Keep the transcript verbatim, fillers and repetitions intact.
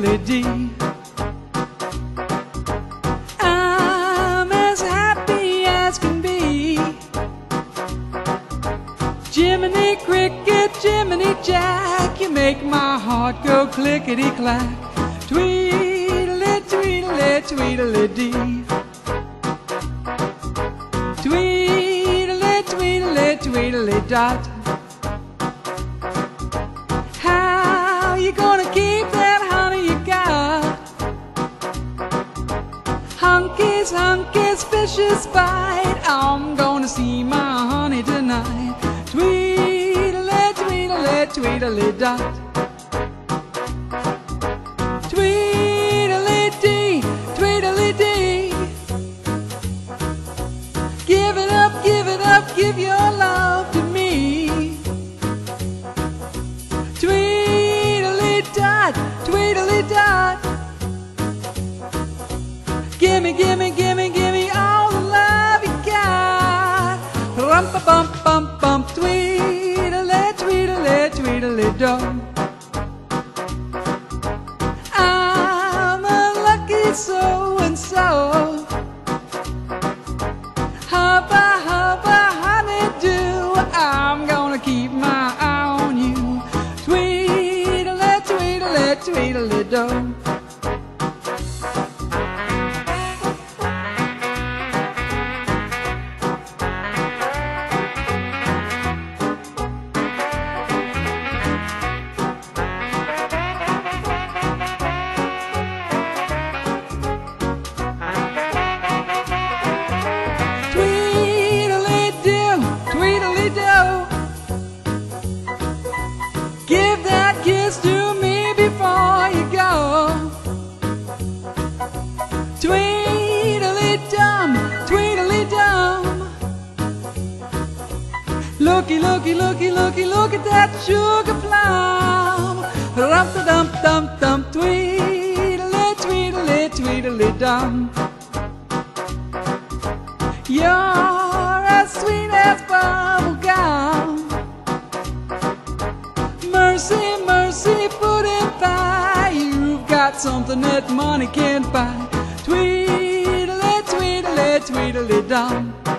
tweedledee. I'm as happy as can be. Jiminy Cricket, Jiminy Jack, you make my heart go clickety-clack. Tweedle, tweedle, tweedledee. Tweedle, tweedle, tweedledot. How you gonna keep that honey you got? Hunkies, hunkies, fishes bite. I'm gonna see my honey tonight. Tweedle, tweedle, tweedledot. Tweedledee, tweedledee. Give it up, give it up, give your love to me. Tweedledot, tweedledot. Gimme, gimme, gimme, gimme all the love you got. Rum-pa-bum-bum-bum, tweedle, tweedle, tweedledum. I'm a lucky so-and-so. Hubba, hubba, honey-do, I'm gonna keep my eye on you. Tweedle, tweedle, tweedledum. Give that kiss to me before you go. Tweedledum, tweedledum. Looky, looky, looky, looky, look at that sugar plum. Rum-a-dum-dum-dum, tweedle, tweedle, tweedledum. You're as sweet as bubble gum. Mercy, mercy, pudding pie. You've got something that money can't buy. Tweedle, tweedle, tweedledum.